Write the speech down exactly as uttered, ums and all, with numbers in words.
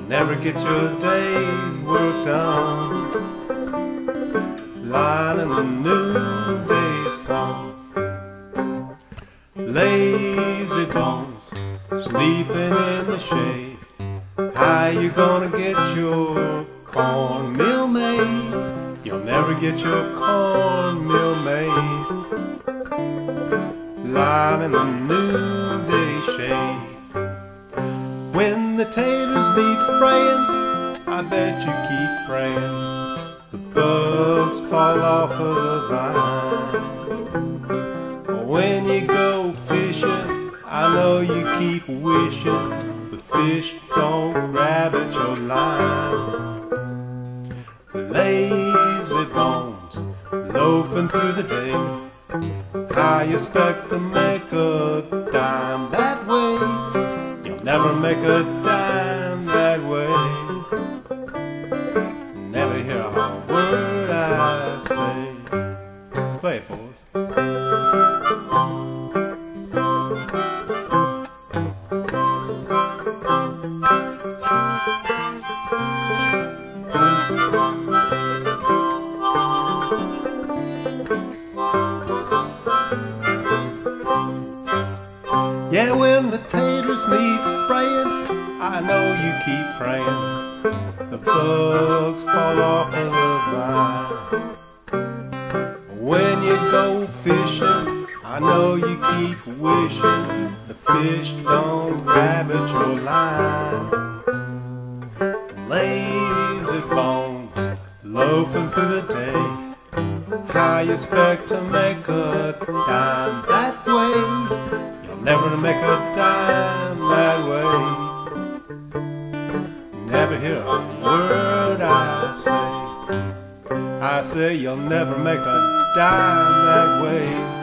never get your day's work done. Lying in the noonday sun, lazy bones sleeping in the shade. How you gonna get your cornmeal made? You'll never get your cornmeal made. Lying in the noonday shade. When the taters need spraying, I bet you keep praying the bugs fall off of the vine. When you go fishing, I know you keep wishing the fish don't grab at your line. Lazy bones loafing through the day, how you expect to make a dime that way? You'll never make a dime that way. Never hear a word I say. Play it, boys. Yeah, when the taters need spraying, I know you keep praying the bugs fall off of the vine. When you go fishing, I know you keep wishing the fish don't grab at your line. Lazy bones loafing through the day, how you expect to make a dime that way? Never make a dime that way. Never hear a word I say. I say you'll never make a dime that way.